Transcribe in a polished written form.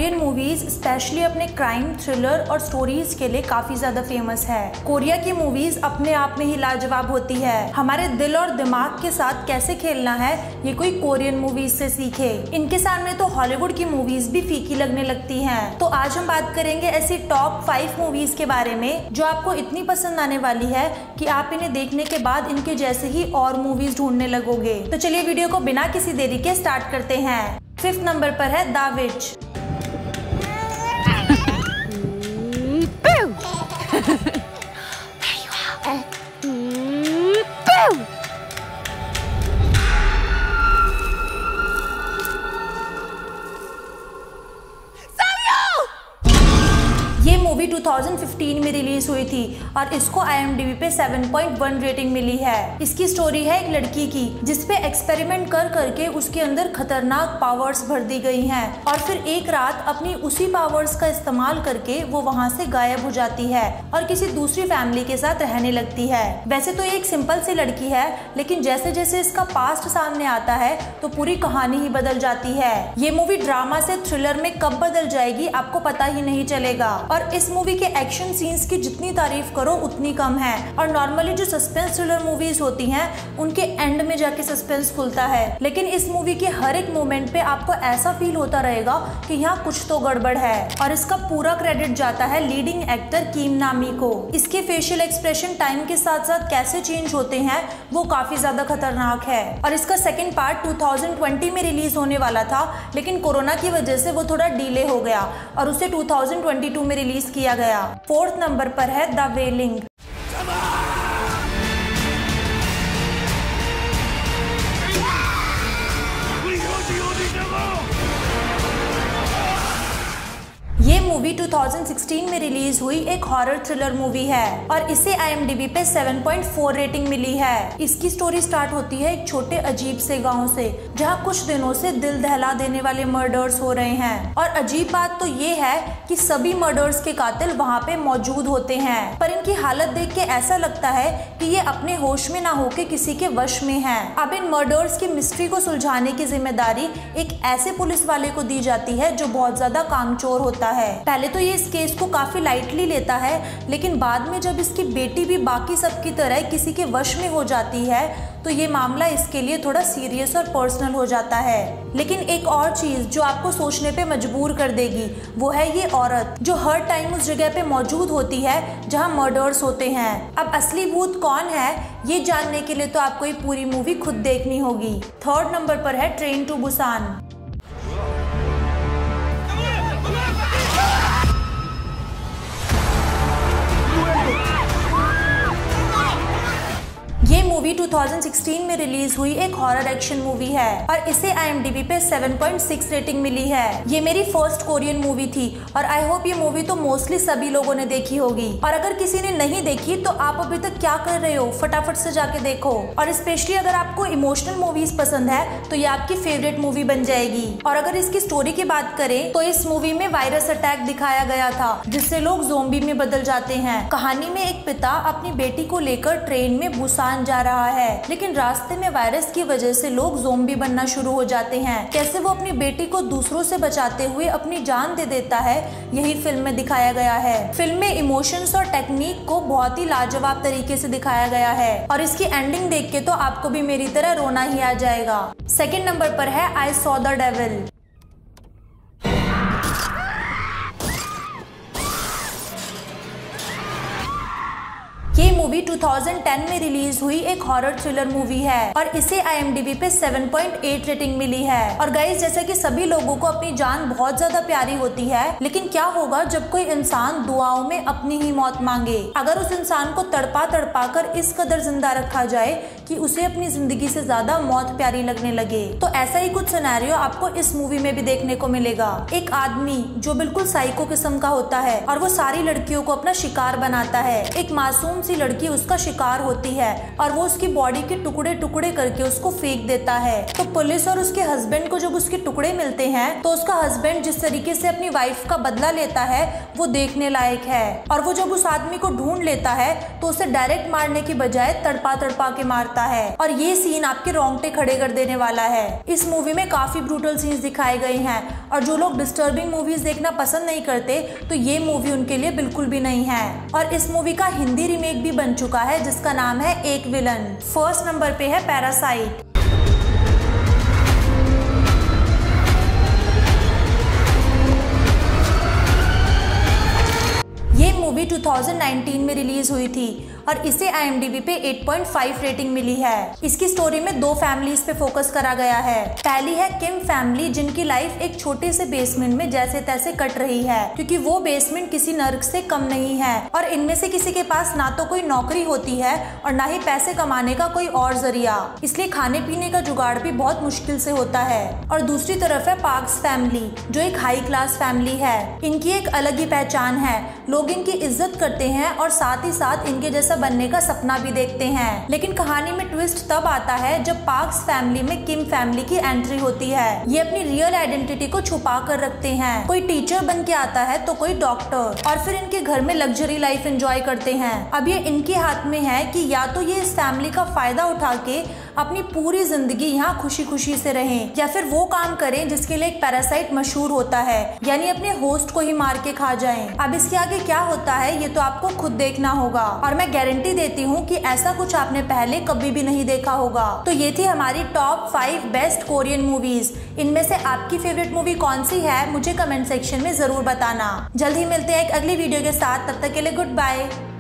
Korean movies specially अपने crime, thriller और stories के लिए काफी ज्यादा फेमस है। कोरिया की मूवीज अपने आप में ही लाजवाब होती है। हमारे दिल और दिमाग के साथ कैसे खेलना है ये कोई कोरियन मूवीज से सीखे। इनके सामने तो हॉलीवुड की मूवीज भी फीकी लगने लगती हैं। तो आज हम बात करेंगे ऐसी टॉप 5 मूवीज के बारे में जो आपको इतनी पसंद आने वाली है कि आप इन्हें देखने के बाद इनके जैसे ही और मूवीज ढूंढने लगोगे। तो चलिए वीडियो को बिना किसी देरी के स्टार्ट करते हैं। 5th नंबर पर है द विच। ये मूवी 2015 में रिलीज हुई थी और इसको IMDb पे 7.1 रेटिंग मिली है। इसकी स्टोरी है एक लड़की की जिसपे एक्सपेरिमेंट कर करके उसके अंदर खतरनाक पावर्स भर दी गई हैं और फिर एक रात अपनी उसी पावर्स का इस्तेमाल करके वो वहाँ से गायब हो जाती है और किसी दूसरी फैमिली के साथ रहने लगती है। वैसे तो ये एक सिंपल सी लड़की है, लेकिन जैसे जैसे इसका पास्ट सामने आता है तो पूरी कहानी ही बदल जाती है। ये मूवी ड्रामा से थ्रिलर में कब बदल जाएगी आपको पता ही नहीं चलेगा। और इस मूवी के एक्शन सीन्स की जितनी तारीफ करो उतनी कम है। और नॉर्मली जो सस्पेंस थ्रिलर मूवीज होती हैं उनके एंड में जाके सस्पेंस खुलता है, लेकिन इस मूवी के हर एक मोमेंट पे आपको ऐसा फील होता रहेगा कि यहाँ कुछ तो गड़बड़ है। और इसका पूरा क्रेडिट जाता है लीडिंग एक्टर किम नामी को। इसके फेशियल एक्सप्रेशन टाइम के साथ साथ कैसे चेंज होते हैं वो काफी ज्यादा खतरनाक है। और इसका सेकेंड पार्ट 2020 में रिलीज होने वाला था, लेकिन कोरोना की वजह से वो थोड़ा डिले हो गया और उसे 2022 में रिलीज किया गया। 4th नंबर पर है द वेलिंग। ये मूवी 2016 में रिलीज हुई एक हॉरर थ्रिलर मूवी है और इसे IMDb पे 7.4 रेटिंग मिली है। इसकी स्टोरी स्टार्ट होती है एक छोटे अजीब से गांव से जहां कुछ दिनों से दिल दहला देने वाले मर्डर्स हो रहे हैं। और अजीब बात तो ये है कि सभी मर्डर्स के कातिल वहां पे मौजूद होते हैं, पर इनकी हालत देख के ऐसा लगता है कि ये अपने होश में ना होके किसी के वश में हैं। अब इन मर्डर्स की मिस्ट्री को सुलझाने की जिम्मेदारी एक ऐसे पुलिस वाले को दी जाती है जो बहुत ज्यादा कामचोर होता है। पहले तो ये इस केस को काफी लाइटली लेता है, लेकिन बाद में जब इसकी बेटी भी बाकी सबकी तरह किसी के वश में हो जाती है तो ये मामला इसके लिए थोड़ा सीरियस और पर्सनल हो जाता है। लेकिन एक और चीज जो आपको सोचने पे मजबूर कर देगी वो है ये औरत जो हर टाइम उस जगह पे मौजूद होती है जहां मर्डर्स होते हैं। अब असली भूत कौन है ये जानने के लिए तो आपको ये पूरी मूवी खुद देखनी होगी। 3rd नंबर पर है ट्रेन टू बुसान। ये मूवी 2016 में रिलीज हुई एक हॉरर एक्शन मूवी है और इसे IMDb पे 7.6 रेटिंग मिली है। ये मेरी फर्स्ट कोरियन मूवी थी और आई होप ये मूवी तो मोस्टली सभी लोगों ने देखी होगी। और अगर किसी ने नहीं देखी तो आप अभी तक क्या कर रहे हो, फटाफट से जाके देखो। और स्पेशली अगर आपको इमोशनल मूवीज पसंद है तो ये आपकी फेवरेट मूवी बन जाएगी। और अगर इसकी स्टोरी की बात करें तो इस मूवी में वायरस अटैक दिखाया गया था जिससे लोग ज़ोंबी में बदल जाते हैं। कहानी में एक पिता अपनी बेटी को लेकर ट्रेन में बुसान जा रहा है, लेकिन रास्ते में वायरस की वजह से लोग ज़ोंबी बनना शुरू हो जाते हैं। कैसे वो अपनी बेटी को दूसरों से बचाते हुए अपनी जान दे देता है यही फिल्म में दिखाया गया है। फिल्म में इमोशंस और टेक्निक को बहुत ही लाजवाब तरीके से दिखाया गया है और इसकी एंडिंग देख के तो आपको भी मेरी तरह रोना ही आ जाएगा। 2nd नंबर पर है आई सॉ द डेविल। ये मूवी 2010 में रिलीज हुई एक हॉरर थ्रिलर मूवी है और इसे IMDb पे 7.8 रेटिंग मिली है। और गाइस, जैसे कि सभी लोगों को अपनी जान बहुत ज्यादा प्यारी होती है, लेकिन क्या होगा जब कोई इंसान दुआओं में अपनी ही मौत मांगे। अगर उस इंसान को तड़पा तड़पा कर इस कदर जिंदा रखा जाए कि उसे अपनी जिंदगी से ज्यादा मौत प्यारी लगने लगे, तो ऐसा ही कुछ सिनेरियो आपको इस मूवी में भी देखने को मिलेगा। एक आदमी जो बिल्कुल साइको किस्म का होता है और वो सारी लड़कियों को अपना शिकार बनाता है। एक मासूम सी लड़की उस उसका शिकार होती है और वो उसकी बॉडी के टुकड़े टुकड़े करके उसको फेंक देता है। तो पुलिस और उसके हस्बैंड को जब उसके टुकड़े मिलते हैं तो उसका हस्बैंड जिस तरीके से अपनी वाइफ का बदला लेता है वो देखने लायक है। और वो जब उस आदमी को ढूंढ लेता है तो उसे डायरेक्ट मारने की बजाय तड़पा तड़पा के मारता है और ये सीन आपके रोंगटे खड़े कर देने वाला है। इस मूवी में काफी ब्रूटल सीन्स दिखाए गए हैं और जो लोग डिस्टर्बिंग मूवीज देखना पसंद नहीं करते तो ये मूवी उनके लिए बिल्कुल भी नहीं है। और इस मूवी का हिंदी रीमेक भी बन चुका है जिसका नाम है एक विलन। फर्स्ट नंबर पे है पैरासाइट। ये मूवी 2019 में रिलीज हुई थी और इसे IMDb पे 8.5 रेटिंग मिली है। इसकी स्टोरी में दो फैमिलीज पे फोकस करा गया है। पहली है किम फैमिली जिनकी लाइफ एक छोटे से बेसमेंट में जैसे तैसे कट रही है क्योंकि वो बेसमेंट किसी नर्क से कम नहीं है और इनमें से किसी के पास ना तो कोई नौकरी होती है और ना ही पैसे कमाने का कोई और जरिया, इसलिए खाने पीने का जुगाड़ भी बहुत मुश्किल से होता है। और दूसरी तरफ है पार्क्स फैमिली जो एक हाई क्लास फैमिली है। इनकी एक अलग ही पहचान है, लोग इनकी इज्जत करते हैं और साथ ही साथ इनके जैसा बनने का सपना भी देखते हैं। लेकिन कहानी में ट्विस्ट तब आता है जब पार्क्स फैमिली में किम फैमिली की एंट्री होती है। ये अपनी रियल आइडेंटिटी को छुपा कर रखते हैं, कोई टीचर बन के आता है तो कोई डॉक्टर, और फिर इनके घर में लग्जरी लाइफ एंजॉय करते हैं। अब ये इनके हाथ में है कि या तो ये इस फैमिली का फायदा उठा के अपनी पूरी जिंदगी यहाँ खुशी खुशी से रहें या फिर वो काम करें जिसके लिए एक पैरासाइट मशहूर होता है, यानी अपने होस्ट को ही मार के खा जाएं। अब इसके आगे क्या होता है ये तो आपको खुद देखना होगा और मैं गारंटी देती हूँ कि ऐसा कुछ आपने पहले कभी भी नहीं देखा होगा। तो ये थी हमारी टॉप 5 बेस्ट कोरियन मूवीज। इनमें से आपकी फेवरेट मूवी कौन सी है मुझे कमेंट सेक्शन में जरूर बताना। जल्द ही मिलते हैं एक अगली वीडियो के साथ, तब तक के लिए गुड बाय।